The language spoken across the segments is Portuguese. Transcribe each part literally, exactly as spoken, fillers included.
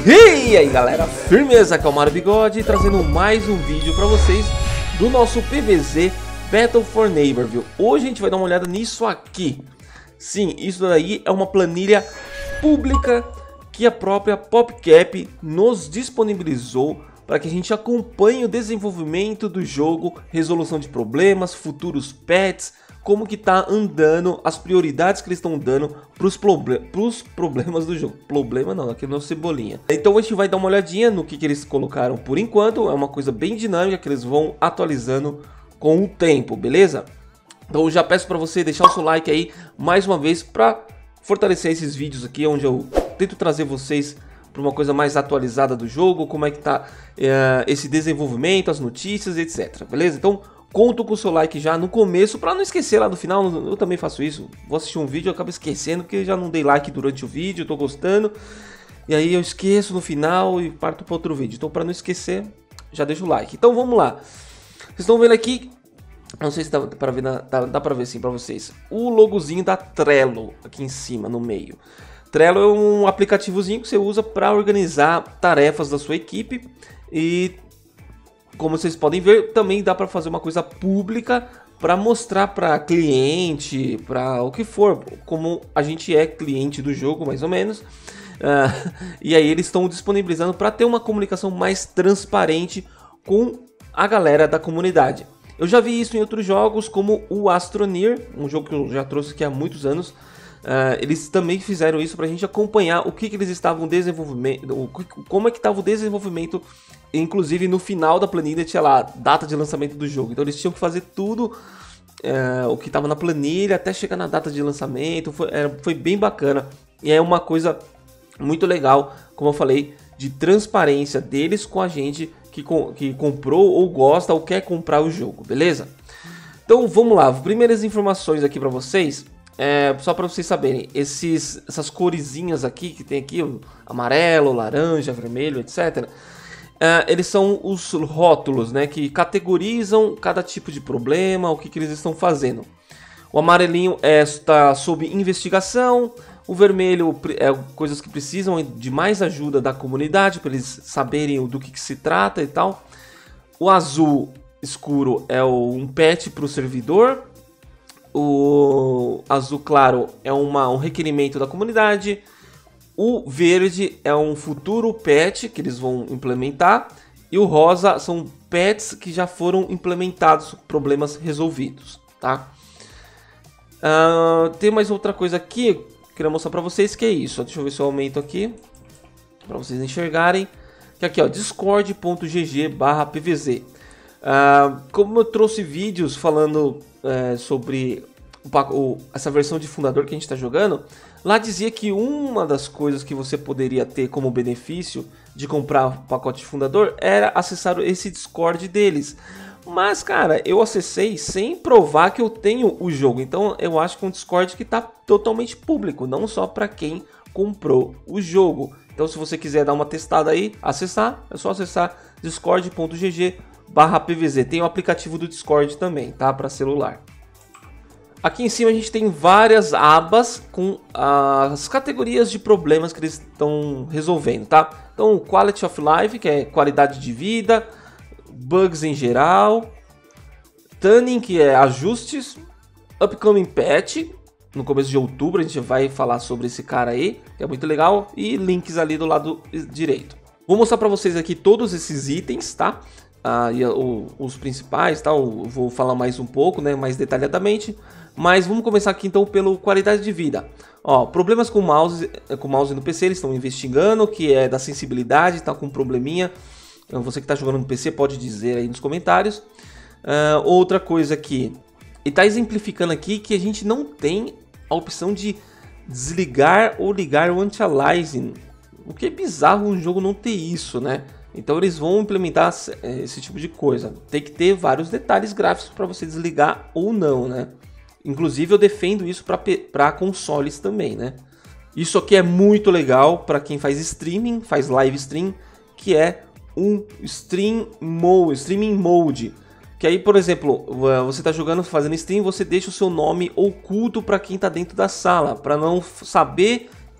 E aí galera, firmeza, aqui é o Mario Bigode trazendo mais um vídeo pra vocês do nosso P V Z Battle for Neighborville. Hoje a gente vai dar uma olhada nisso aqui. Sim, isso daí é uma planilha pública que a própria PopCap nos disponibilizou para que a gente acompanhe o desenvolvimento do jogo, resolução de problemas, futuros patches, como que tá andando, as prioridades que eles estão dando pros, proble pros problemas do jogo. Problema não, aqui não é cebolinha. Então a gente vai dar uma olhadinha no que, que eles colocaram por enquanto. É uma coisa bem dinâmica que eles vão atualizando com o tempo, beleza? Então eu já peço para você deixar o seu like aí mais uma vez para fortalecer esses vídeos aqui, onde eu tento trazer vocês para uma coisa mais atualizada do jogo, como é que tá é, esse desenvolvimento, as notícias, etcétera. Beleza? Então conto com o seu like já no começo, para não esquecer lá no final. Eu também faço isso, vou assistir um vídeo, eu acabo esquecendo, porque já não dei like durante o vídeo, eu tô gostando, e aí eu esqueço no final e parto para outro vídeo. Então para não esquecer, já deixa o like. Então vamos lá. Vocês estão vendo aqui, não sei se dá para ver, na, dá, dá para ver sim para vocês, o logozinho da Trello aqui em cima, no meio. Trello é um aplicativozinho que você usa para organizar tarefas da sua equipe e, como vocês podem ver, também dá para fazer uma coisa pública para mostrar para cliente, para o que for, como a gente é cliente do jogo, mais ou menos. Uh, e aí eles estão disponibilizando para ter uma comunicação mais transparente com a galera da comunidade. Eu já vi isso em outros jogos, como o Astroneer, um jogo que eu já trouxe aqui há muitos anos. Uh, eles também fizeram isso para a gente acompanhar o que, que eles estavam desenvolvendo, como é que estava o desenvolvimento. Inclusive no final da planilha tinha lá data de lançamento do jogo, então eles tinham que fazer tudo uh, o que estava na planilha até chegar na data de lançamento. Foi, era, foi bem bacana e é uma coisa muito legal, como eu falei, de transparência deles com a gente que, com, que comprou ou gosta ou quer comprar o jogo, beleza? Então vamos lá, primeiras informações aqui para vocês. É, só para vocês saberem, esses, essas coresinhas aqui que tem aqui, o amarelo, laranja, vermelho, etcétera. É, eles são os rótulos, né, que categorizam cada tipo de problema, o que, que eles estão fazendo. O amarelinho está sob investigação, o vermelho é coisas que precisam de mais ajuda da comunidade para eles saberem do que, que se trata e tal. O azul escuro é o, um patch para o servidor. O azul claro é uma, um requerimento da comunidade. O verde é um futuro patch que eles vão implementar. E o rosa são patches que já foram implementados, problemas resolvidos, tá? Uh, tem mais outra coisa aqui que eu queria mostrar para vocês, que é isso. Deixa eu ver se eu aumento aqui para vocês enxergarem. Que aqui, ó, discord ponto g g barra p v z. Uh, como eu trouxe vídeos falando é, sobre o, o, essa versão de fundador que a gente está jogando, lá dizia que uma das coisas que você poderia ter como benefício de comprar o pacote de fundador era acessar esse Discord deles. Mas cara, eu acessei sem provar que eu tenho o jogo, então eu acho que é um Discord que está totalmente público, não só para quem comprou o jogo. Então se você quiser dar uma testada aí, acessar, é só acessar discord ponto g g barra p v z. Tem o aplicativo do Discord também, tá? Para celular. Aqui em cima a gente tem várias abas com as categorias de problemas que eles estão resolvendo, tá? Então, Quality of Life, que é qualidade de vida, bugs em geral, Tuning, que é ajustes, Upcoming Patch, no começo de outubro a gente vai falar sobre esse cara aí, que é muito legal, e links ali do lado direito. Vou mostrar para vocês aqui todos esses itens, tá? Ah, e, o, os principais, tá? Eu vou falar mais um pouco, né, mais detalhadamente, mas vamos começar aqui então pelo qualidade de vida. Ó, problemas com o mouse, com o mouse no P C, eles estão investigando, que é da sensibilidade, tá com um probleminha. Você que está jogando no P C pode dizer aí nos comentários. Uh, outra coisa aqui, ele está exemplificando aqui que a gente não tem a opção de desligar ou ligar o anti-aliasing, o que é bizarro um jogo não ter isso, né? Então eles vão implementar esse tipo de coisa. Tem que ter vários detalhes gráficos para você desligar ou não, né? Inclusive eu defendo isso para consoles também, né? Isso aqui é muito legal para quem faz streaming, faz live stream, que é um stream mode, streaming mode. Que aí, por exemplo, você está jogando, fazendo stream, você deixa o seu nome oculto para quem está dentro da sala, para não saber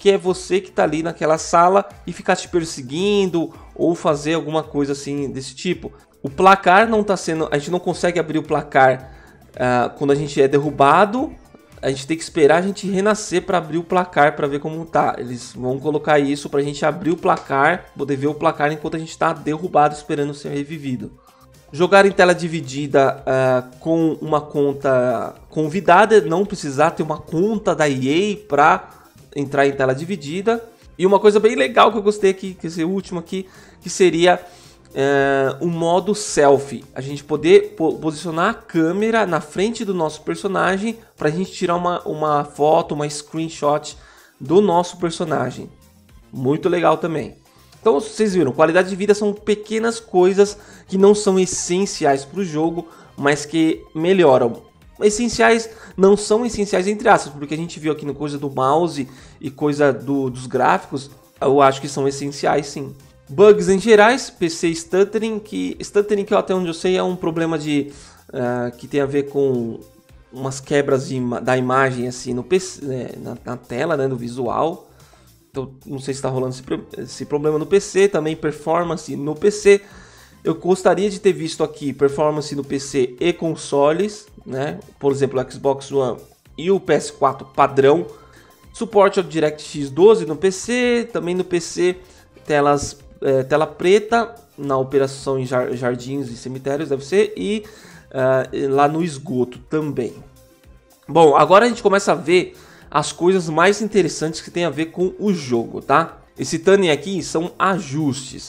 que é você que tá ali naquela sala e ficar te perseguindo ou fazer alguma coisa assim desse tipo. O placar não tá sendo, a gente não consegue abrir o placar uh, quando a gente é derrubado. A gente tem que esperar a gente renascer para abrir o placar para ver como tá. Eles vão colocar isso pra gente abrir o placar, poder ver o placar enquanto a gente tá derrubado esperando ser revivido. Jogar em tela dividida uh, com uma conta convidada, não precisar ter uma conta da E A para entrar em tela dividida. E uma coisa bem legal que eu gostei aqui, que esse último aqui, que seria uh, o modo selfie. A gente poder po posicionar a câmera na frente do nosso personagem para a gente tirar uma, uma foto, uma screenshot do nosso personagem. Muito legal também. Então vocês viram, qualidade de vida são pequenas coisas que não são essenciais para o jogo, mas que melhoram. Essenciais não são essenciais entre aspas, porque a gente viu aqui no coisa do mouse e coisa do, dos gráficos, eu acho que são essenciais sim. Bugs em gerais, P C stuttering, que stuttering que até onde eu sei é um problema de uh, que tem a ver com umas quebras de, da imagem assim no P C, né, na, na tela, né, no visual. Então, não sei se está rolando esse, esse problema no P C, também performance no P C. Eu gostaria de ter visto aqui performance no P C e consoles, né? Por exemplo, o Xbox One e o P S quatro padrão. Suporte ao DirectX doze no P C, também no P C telas, é, tela preta na operação em jardins e cemitérios, deve ser, e uh, lá no esgoto também. Bom, agora a gente começa a ver as coisas mais interessantes que tem a ver com o jogo, tá? Esse tuning aqui são ajustes.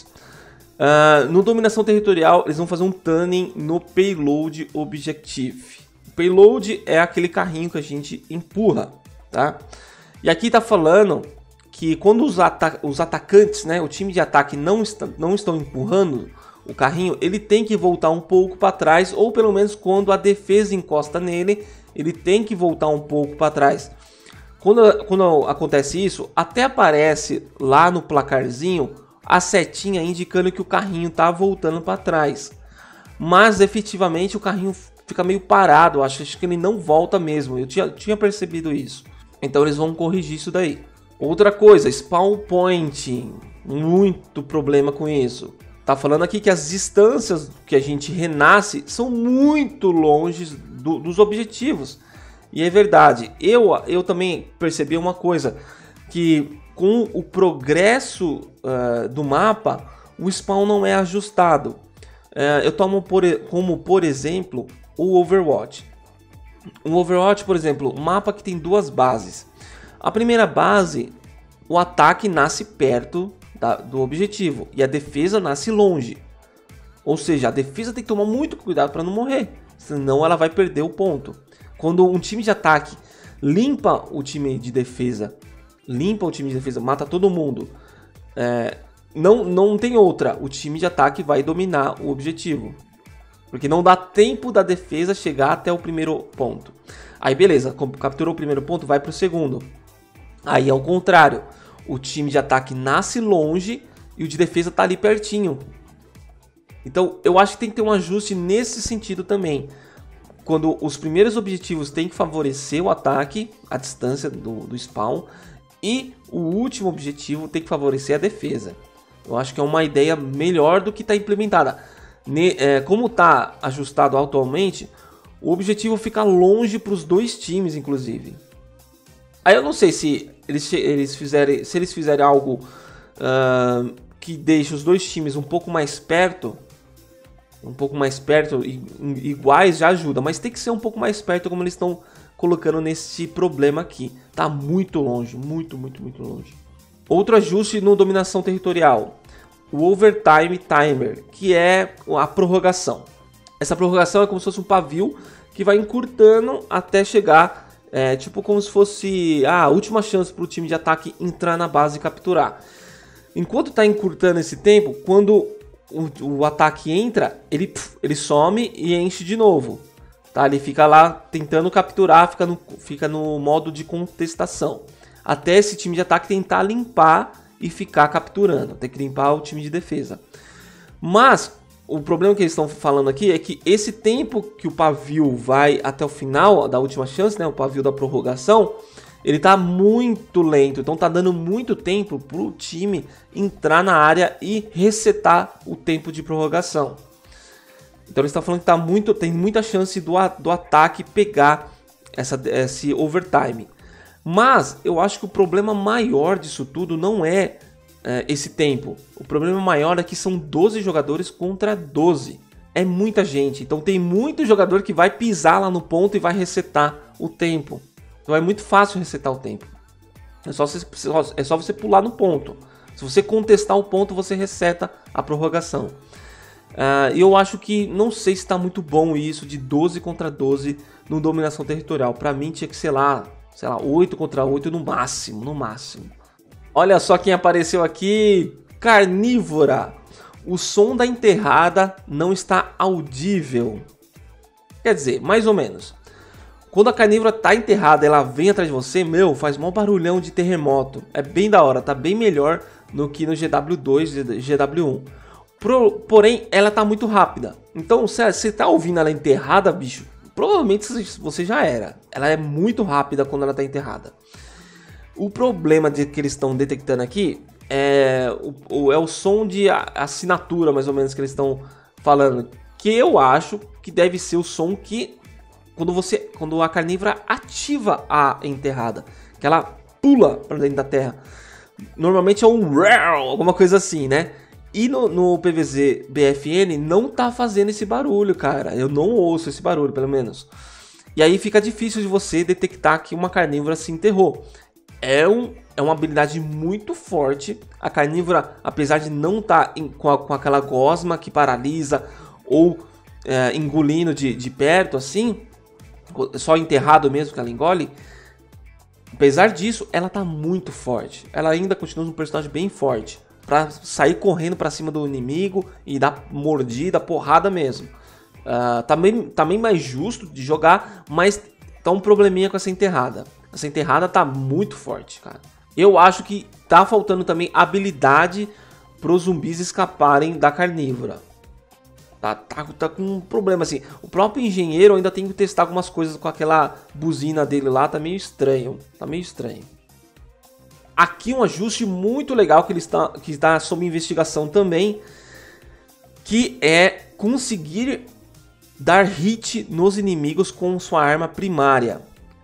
Uh, no dominação territorial, eles vão fazer um tuning no payload objective. O payload é aquele carrinho que a gente empurra, tá? E aqui tá falando que quando os, ata os atacantes, né, o time de ataque não, está, não estão empurrando o carrinho, ele tem que voltar um pouco para trás, ou pelo menos quando a defesa encosta nele, ele tem que voltar um pouco para trás. Quando, quando acontece isso, até aparece lá no placarzinho a setinha indicando que o carrinho está voltando para trás. Mas efetivamente o carrinho fica meio parado, eu acho, acho que ele não volta mesmo, eu tinha, tinha percebido isso. Então eles vão corrigir isso daí. Outra coisa, spawn point, muito problema com isso. Tá falando aqui que as distâncias que a gente renasce são muito longe do, dos objetivos. E é verdade, eu, eu também percebi uma coisa, que com o progresso uh, do mapa, o spawn não é ajustado. Uh, eu tomo por, como, por exemplo, o Overwatch. O Overwatch, por exemplo, um mapa que tem duas bases. A primeira base, o ataque nasce perto da, do objetivo e a defesa nasce longe. Ou seja, a defesa tem que tomar muito cuidado para não morrer, senão ela vai perder o ponto. Quando um time de ataque limpa o time de defesa, limpa o time de defesa, mata todo mundo, é, não, não tem outra, o time de ataque vai dominar o objetivo. Porque não dá tempo da defesa chegar até o primeiro ponto. Aí beleza, capturou o primeiro ponto, vai para o segundo. Aí ao contrário, o time de ataque nasce longe e o de defesa está ali pertinho. Então eu acho que tem que ter um ajuste nesse sentido também. Quando os primeiros objetivos têm que favorecer o ataque, a distância do, do spawn, e o último objetivo tem que favorecer a defesa. Eu acho que é uma ideia melhor do que está implementada. Ne, é, como está ajustado atualmente, o objetivo fica longe para os dois times, inclusive. Aí eu não sei se eles, eles, fizerem, se eles fizerem algo uh, que deixe os dois times um pouco mais perto, um pouco mais perto, iguais já ajuda, mas tem que ser um pouco mais perto como eles estão colocando nesse problema aqui. Tá muito longe, muito, muito, muito longe. Outro ajuste no dominação territorial, o Overtime Timer, que é a prorrogação. Essa prorrogação é como se fosse um pavio que vai encurtando até chegar, é, tipo como se fosse a última chance para o time de ataque entrar na base e capturar. Enquanto está encurtando esse tempo, quando O, o ataque entra, ele, ele some e enche de novo, tá? Ele fica lá tentando capturar, fica no, fica no modo de contestação, até esse time de ataque tentar limpar e ficar capturando, tem que limpar o time de defesa. Mas o problema que eles estão falando aqui é que esse tempo que o pavio vai até o final da última chance, né, o pavio da prorrogação, ele tá muito lento, então tá dando muito tempo pro time entrar na área e resetar o tempo de prorrogação. Então ele está falando que tá muito, tem muita chance do, do ataque pegar essa, esse overtime. Mas eu acho que o problema maior disso tudo não é, é esse tempo. O problema maior é que são doze jogadores contra doze. É muita gente, então tem muito jogador que vai pisar lá no ponto e vai resetar o tempo. Então é muito fácil resetar o tempo. É só você, é só você pular no ponto. Se você contestar o ponto, você reseta a prorrogação. E uh, eu acho que, não sei se está muito bom isso de doze contra doze no dominação territorial. Para mim tinha que ser lá, sei lá, oito contra oito no máximo, no máximo. Olha só quem apareceu aqui, Carnívora. O som da enterrada não está audível. Quer dizer, mais ou menos. Quando a carnívora tá enterrada, ela vem atrás de você, meu, faz mó barulhão de terremoto. É bem da hora, tá bem melhor do que no G W dois e G W um. Pro, porém, ela tá muito rápida. Então, se você tá ouvindo ela enterrada, bicho, provavelmente você já era. Ela é muito rápida quando ela tá enterrada. O problema de que eles estão detectando aqui é o, o, é o som de assinatura, mais ou menos, que eles estão falando. Que eu acho que deve ser o som que... Quando, você, quando a carnívora ativa a enterrada, que ela pula para dentro da terra. Normalmente é um roar, alguma coisa assim, né? E no, no P V Z B F N não tá fazendo esse barulho, cara. Eu não ouço esse barulho, pelo menos. E aí fica difícil de você detectar que uma carnívora se enterrou. É, um, é uma habilidade muito forte. A carnívora, apesar de não estar tá com, a, com aquela gosma que paralisa ou é, engolindo de, de perto, assim... Só enterrado mesmo que ela engole. Apesar disso, ela tá muito forte. Ela ainda continua um personagem bem forte. Pra sair correndo pra cima do inimigo e dar mordida, porrada mesmo. Uh, também, também mais justo de jogar, mas tá um probleminha com essa enterrada. Essa enterrada tá muito forte, cara. Eu acho que tá faltando também habilidade pros zumbis escaparem da carnívora. Tá, tá, tá com um problema assim. O próprio engenheiro ainda tem que testar algumas coisas com aquela buzina dele lá. Tá meio estranho. Tá meio estranho. Aqui um ajuste muito legal que ele está, que está sob investigação também. Que é conseguir dar hit nos inimigos com sua arma primária.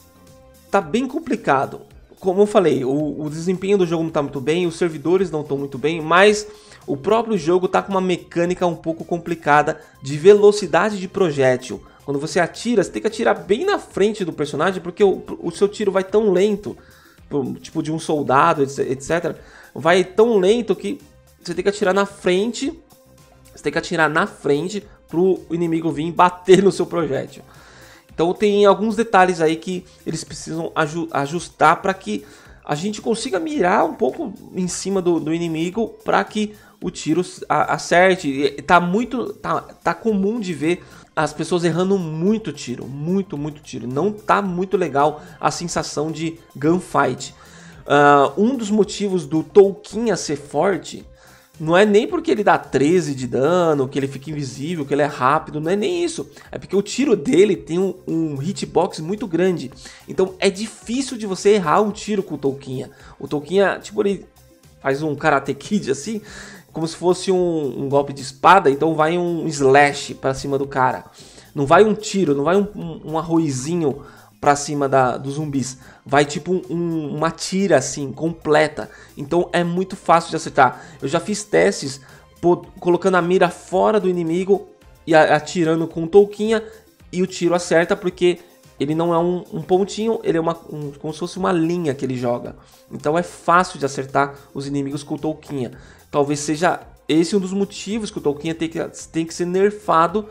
Tá bem complicado. Como eu falei, o, o desempenho do jogo não tá muito bem. Os servidores não estão muito bem. Mas... o próprio jogo tá com uma mecânica um pouco complicada de velocidade de projétil. Quando você atira, você tem que atirar bem na frente do personagem, porque o, o seu tiro vai tão lento, tipo de um soldado, etcétera. Vai tão lento que você tem que atirar na frente, você tem que atirar na frente pro inimigo vir bater no seu projétil. Então tem alguns detalhes aí que eles precisam ajustar para que a gente consiga mirar um pouco em cima do, do inimigo para que o tiro acerte. Tá muito, tá, tá comum de ver as pessoas errando muito tiro, muito, muito tiro. Não tá muito legal a sensação de gunfight. Uh, um dos motivos do Tolkien ser forte não é nem porque ele dá treze de dano, que ele fica invisível, que ele é rápido, não é nem isso. É porque o tiro dele tem um, um hitbox muito grande. Então é difícil de você errar um tiro com o Tolkien. O Tolkien, tipo, ele faz um Karate Kid assim, como se fosse um, um golpe de espada, então vai um slash pra cima do cara. Não vai um tiro, não vai um, um, um arrozinho pra cima da, dos zumbis. Vai tipo um, uma tira assim, completa. Então é muito fácil de acertar. Eu já fiz testes pô, colocando a mira fora do inimigo e atirando com o Tolkien e o tiro acerta porque ele não é um, um pontinho, ele é uma, um, como se fosse uma linha que ele joga. Então é fácil de acertar os inimigos com o Tolkien. Talvez seja esse um dos motivos que o Tolkien tem que, tem que ser nerfado,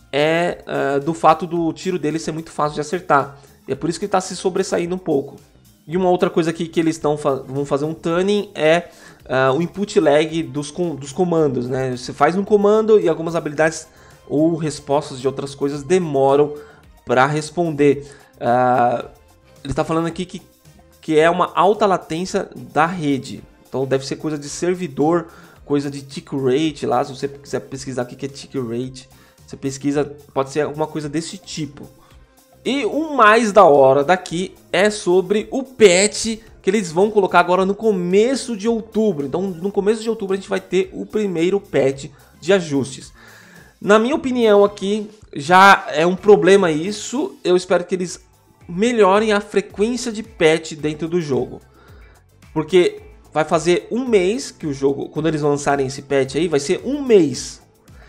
é uh, do fato do tiro dele ser muito fácil de acertar. E é por isso que ele está se sobressaindo um pouco. E uma outra coisa aqui que eles estão fa vão fazer um tuning é uh, o input lag dos, com dos comandos, né? Você faz um comando e algumas habilidades ou respostas de outras coisas demoram para responder. Uh, ele está falando aqui que, que é uma alta latência da rede. Então deve ser coisa de servidor, coisa de tick rate lá. Se você quiser pesquisar o que é tick rate, você pesquisa, pode ser alguma coisa desse tipo. E o mais da hora daqui é sobre o patch que eles vão colocar agora no começo de outubro. Então no começo de outubro a gente vai ter o primeiro patch de ajustes. Na minha opinião aqui já é um problema isso. Eu espero que eles melhorem a frequência de patch dentro do jogo. Porque vai fazer um mês que o jogo, quando eles lançarem esse patch aí, vai ser um mês.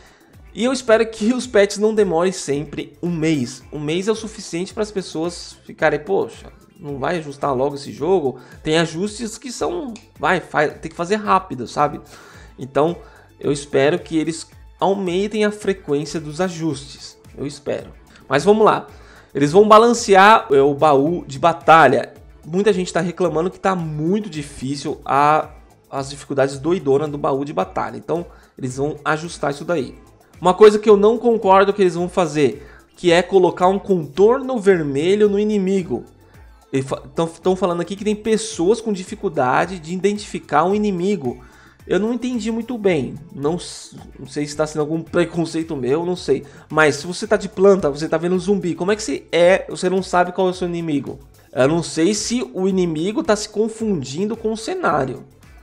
E eu espero que os patches não demorem sempre um mês. Um mês é o suficiente para as pessoas ficarem, poxa, não vai ajustar logo esse jogo? Tem ajustes que são, vai, faz, tem que fazer rápido, sabe? Então, eu espero que eles aumentem a frequência dos ajustes. Eu espero. Mas vamos lá. Eles vão balancear o baú de batalha. Muita gente está reclamando que está muito difícil a, as dificuldades doidonas do baú de batalha. Então, eles vão ajustar isso daí. Uma coisa que eu não concordo que eles vão fazer, que é colocar um contorno vermelho no inimigo. Estão falando aqui que tem pessoas com dificuldade de identificar um inimigo. Eu não entendi muito bem. Não, não sei se está sendo algum preconceito meu, não sei. Mas se você está de planta, você está vendo um zumbi, como é que você é? Você não sabe qual é o seu inimigo. Eu não sei se o inimigo está se confundindo com o cenário.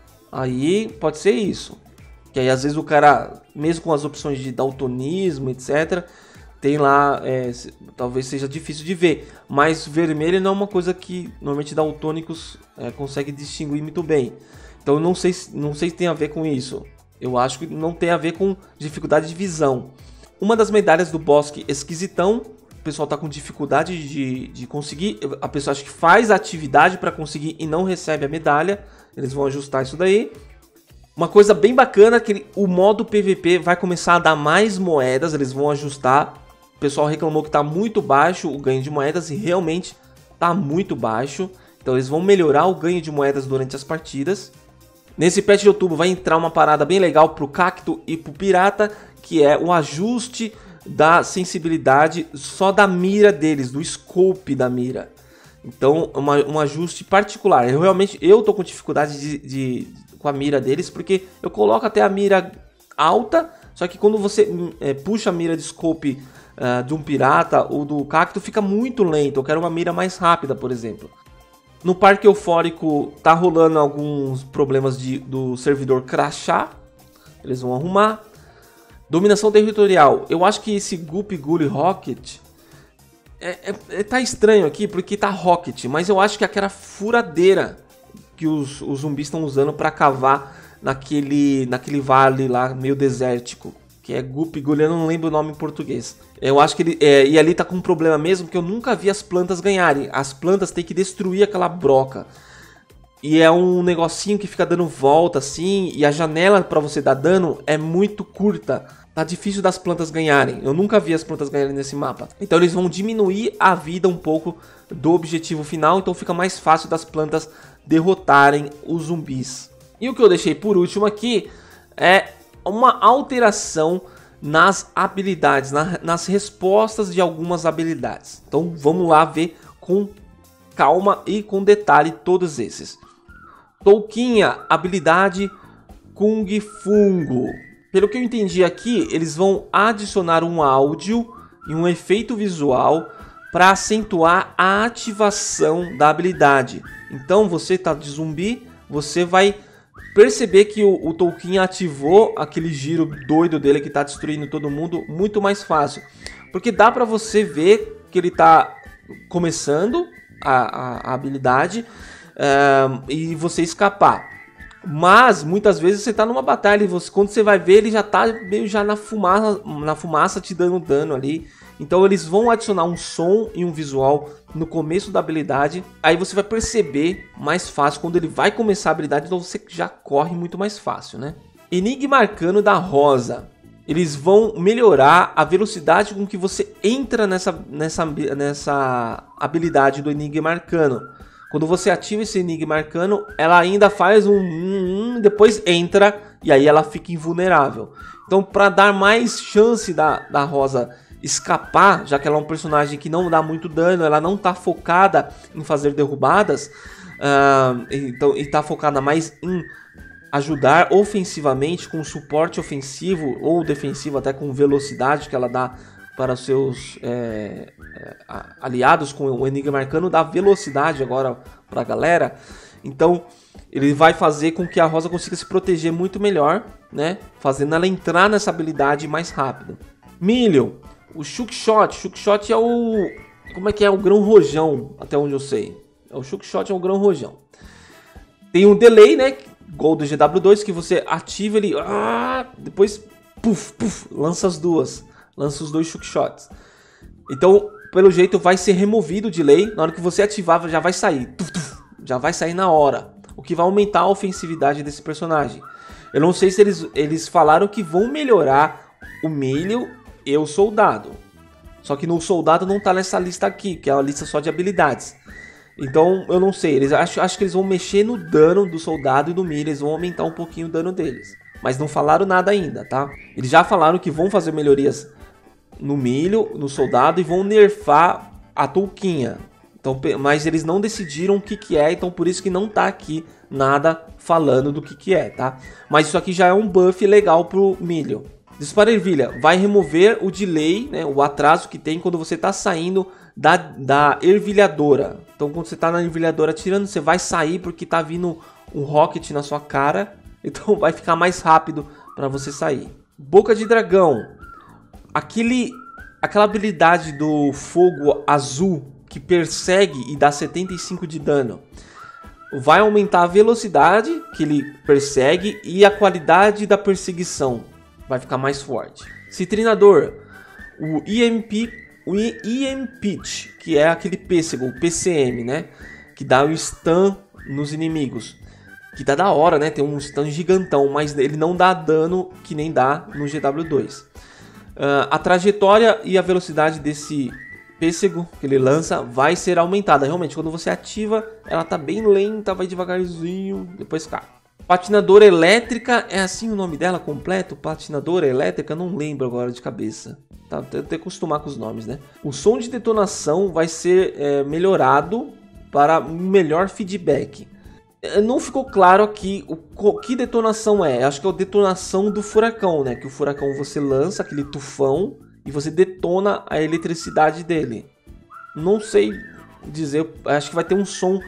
Aí pode ser isso. Que aí às vezes o cara, mesmo com as opções de daltonismo, etcétera, tem lá, é, talvez seja difícil de ver. Mas vermelho não é uma coisa que normalmente daltônicos é, conseguem distinguir muito bem. Então eu não sei, não sei se tem a ver com isso. Eu acho que não tem a ver com dificuldade de visão. Uma das medalhas do bosque esquisitão, o pessoal está com dificuldade de, de conseguir. A pessoa acha que faz a atividade para conseguir e não recebe a medalha. Eles vão ajustar isso daí. Uma coisa bem bacana é que o modo P V P vai começar a dar mais moedas, eles vão ajustar. O pessoal reclamou que está muito baixo o ganho de moedas e realmente está muito baixo. Então eles vão melhorar o ganho de moedas durante as partidas. Nesse patch de outubro vai entrar uma parada bem legal para o cacto e para o pirata, que é o ajuste da sensibilidade só da mira deles, do scope da mira. Então uma, um ajuste particular. Eu realmente eu tô com dificuldade de... de com a mira deles, porque eu coloco até a mira alta, só que quando você é, puxa a mira de scope uh, de um pirata ou do cacto, fica muito lento. Eu quero uma mira mais rápida, por exemplo. No parque eufórico tá rolando alguns problemas de, do servidor crashar, eles vão arrumar. Dominação territorial, eu acho que esse Goop Gully Rocket é, é, é, tá estranho aqui, porque tá Rocket, mas eu acho que aquela furadeira que os, os zumbis estão usando para cavar naquele, naquele vale lá meio desértico, que é Goop Gully, eu não lembro o nome em português. Eu acho que ele, é, e ali tá com um problema mesmo, porque eu nunca vi as plantas ganharem. As plantas têm que destruir aquela broca. E é um negocinho que fica dando volta assim, e a janela para você dar dano é muito curta. Tá difícil das plantas ganharem. Eu nunca vi as plantas ganharem nesse mapa. Então eles vão diminuir a vida um pouco do objetivo final, então fica mais fácil das plantas derrotarem os zumbis. E o que eu deixei por último aqui é uma alteração nas habilidades, na, nas respostas de algumas habilidades. Então vamos lá ver com calma e com detalhe todos esses. Touquinha, habilidade Kung Fungo. Pelo que eu entendi aqui, eles vão adicionar um áudio e um efeito visual para acentuar a ativação da habilidade. Então você tá de zumbi, você vai perceber que o, o Touquinha ativou aquele giro doido dele que tá destruindo todo mundo muito mais fácil. Porque dá para você ver que ele tá começando a, a, a habilidade uh, e você escapar. Mas muitas vezes você tá numa batalha e você, quando você vai ver, ele já tá meio já na fumaça, na fumaça te dando dano ali. Então eles vão adicionar um som e um visual no começo da habilidade. Aí você vai perceber mais fácil quando ele vai começar a habilidade, então você já corre muito mais fácil, né? Enigma Arcano da Rosa. Eles vão melhorar a velocidade com que você entra nessa, nessa, nessa habilidade do Enigma Arcano. Quando você ativa esse Enigma Arcano, ela ainda faz um, um, um depois entra e aí ela fica invulnerável. Então, para dar mais chance da, da Rosa escapar, já que ela é um personagem que não dá muito dano, ela não está focada em fazer derrubadas, uh, então está focada mais em ajudar ofensivamente com suporte ofensivo ou defensivo, até com velocidade que ela dá para os seus é, é, aliados com o Enigma Arcano, dá velocidade agora para a galera. Então ele vai fazer com que a Rosa consiga se proteger muito melhor, né? Fazendo ela entrar nessa habilidade mais rápido. Milho, o Shookshot. Shookshot é o... Como é que é? O grão rojão, até onde eu sei. O Shookshot é o grão rojão. Tem um delay, né? Gol do G W dois, que você ativa ele... Ah, depois, puf, puf, lança as duas. Lança os dois Shookshots. Então, pelo jeito, vai ser removido o delay. Na hora que você ativar, já vai sair. Tuf, tuf, já vai sair na hora. O que vai aumentar a ofensividade desse personagem. Eu não sei se eles, eles falaram que vão melhorar o Milho e o Soldado. Só que no Soldado não tá nessa lista aqui, que é uma lista só de habilidades. Então, eu não sei. Eles, acho, acho que eles vão mexer no dano do Soldado e do Milho. Eles vão aumentar um pouquinho o dano deles. Mas não falaram nada ainda, tá? Eles já falaram que vão fazer melhorias no Milho, no Soldado, e vão nerfar a touquinha. Então, mas eles não decidiram o que, que é, então por isso que não tá aqui nada falando do que, que é, tá? Mas isso aqui já é um buff legal pro Milho. Dispara Ervilha vai remover o delay, né, o atraso que tem quando você tá saindo da, da ervilhadora. Então quando você tá na ervilhadora tirando, você vai sair porque tá vindo um rocket na sua cara. Então vai ficar mais rápido para você sair. Boca de Dragão. Aquele, aquela habilidade do fogo azul que persegue e dá setenta e cinco de dano. Vai aumentar a velocidade que ele persegue e a qualidade da perseguição. Vai ficar mais forte. Citrinador. O E M P, o E M Pitch, que é aquele pêssego, o P C M, né? Que dá o stun nos inimigos. Que tá da hora, né? Tem um stun gigantão, mas ele não dá dano que nem dá no G W dois. Uh, a trajetória e a velocidade desse pêssego que ele lança vai ser aumentada. Realmente, quando você ativa, ela tá bem lenta, vai devagarzinho, depois cai. Patinadora Elétrica, é assim o nome dela completo? Patinadora Elétrica, não lembro agora de cabeça. Tá, tenho que acostumar com os nomes, né? O som de detonação vai ser é, melhorado para um melhor feedback. Não ficou claro aqui o que detonação é. Acho que é a detonação do furacão, né? Que o furacão você lança aquele tufão e você detona a eletricidade dele. Não sei dizer. Acho que vai ter um som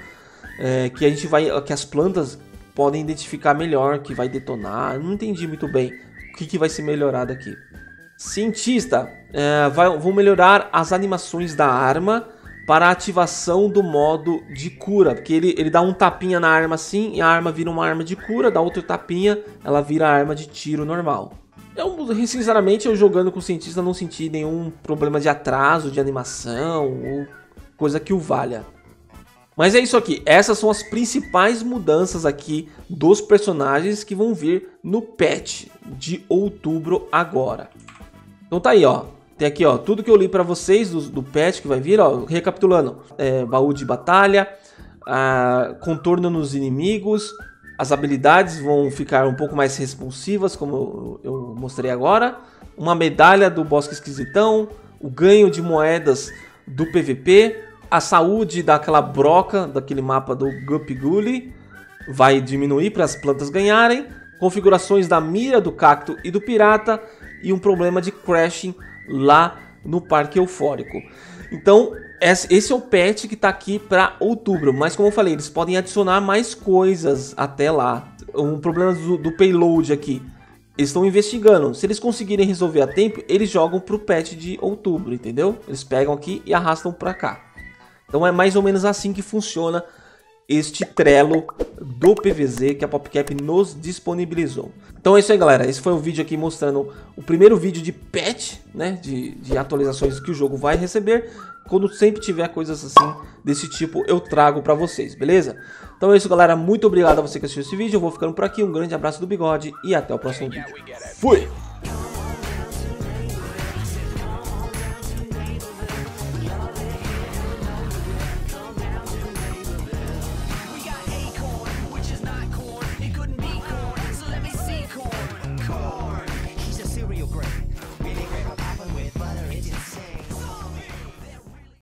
é, que a gente vai, que as plantas podem identificar melhor, que vai detonar. Não entendi muito bem o que, que vai ser melhorado aqui. Cientista, é, vai, vão melhorar as animações da arma para a ativação do modo de cura, porque ele, ele dá um tapinha na arma assim, e a arma vira uma arma de cura, dá outro tapinha, ela vira arma de tiro normal. Eu, sinceramente, eu jogando com o cientista não senti nenhum problema de atraso, de animação, ou coisa que o valha. Mas é isso aqui, essas são as principais mudanças aqui dos personagens que vão vir no patch de outubro agora. Então tá aí, ó. Tem aqui, ó, tudo que eu li pra vocês do, do patch que vai vir, ó, recapitulando. É, baú de batalha, a, contorno nos inimigos, as habilidades vão ficar um pouco mais responsivas, como eu, eu mostrei agora. Uma medalha do Bosque Esquisitão, o ganho de moedas do P V P, a saúde daquela broca, daquele mapa do Guppy Gully, vai diminuir para as plantas ganharem, configurações da mira do cacto e do pirata, e um problema de crashing lá no Parque Eufórico. Então, esse é o patch que está aqui para outubro. Mas como eu falei, eles podem adicionar mais coisas até lá. Um problema do, do payload aqui. Eles estão investigando. Se eles conseguirem resolver a tempo, eles jogam para o patch de outubro, entendeu? Eles pegam aqui e arrastam para cá. Então é mais ou menos assim que funciona este Trello do P V Z que a PopCap nos disponibilizou. Então é isso aí, galera. Esse foi o vídeo aqui mostrando o primeiro vídeo de patch, né, de, de atualizações que o jogo vai receber. Quando sempre tiver coisas assim desse tipo, eu trago pra vocês, beleza? Então é isso, galera. Muito obrigado a você que assistiu esse vídeo. Eu vou ficando por aqui. Um grande abraço do Bigode e até o próximo vídeo. Fui!